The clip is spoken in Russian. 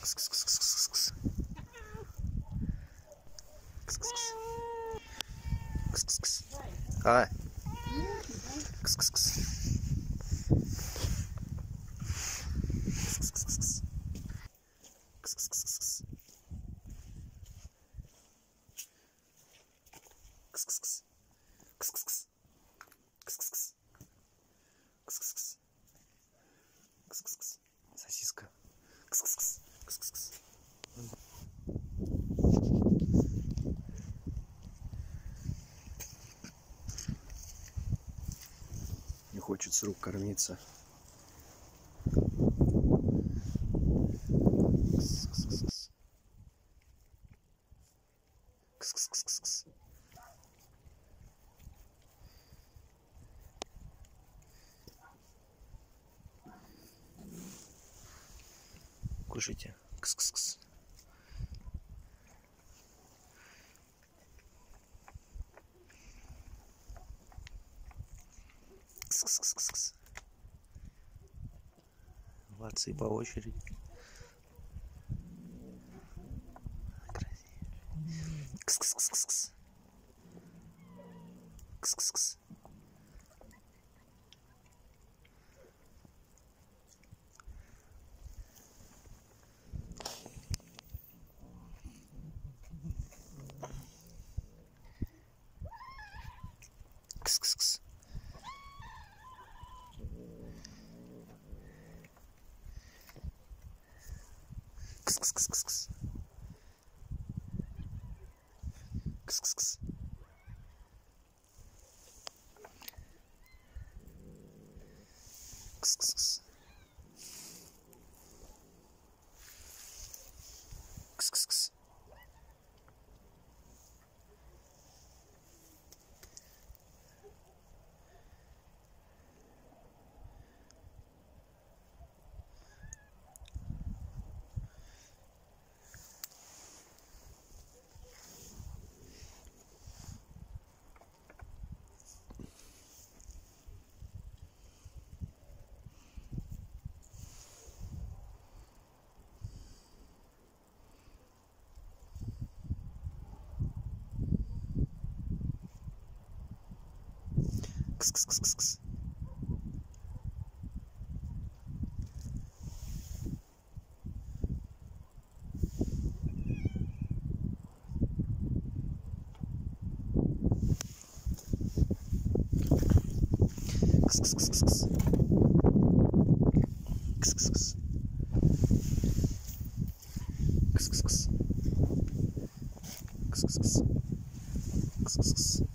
Кс-кс-кс-кс-кс-кс. Кс-кс-кс. Кс-кс-кс. А. Кс-кс-кс. Кс-кс-кс-кс. Кс-кс-кс-кс. Кс-кс-кс. Кс-кс-кс. Кс-кс-кс. Кс-кс-кс. Кс-кс-кс. Сосиска. Кс-кс-кс. Кс-кс-кс. Не хочет с рук кормиться. Кс-кс-кс-кс. Кс-кс-кс-кс. Кушайте. Кс-кс-кс. Кс-кс-кс-кс. Молодцы, по очереди. Кс-кс-кс-кс. Кс-кс-кс. Кс-кс-кс. Кс-кс-кс-кс. Кс-кс-кс. Кс-кс-кс. Кс-кс-кс. Кс-кс-кс-кс. Кс-кс-кс-кс. Кс-кс-кс. Кс-кс-кс. Кс-кс-кс. Кс-кс-кс.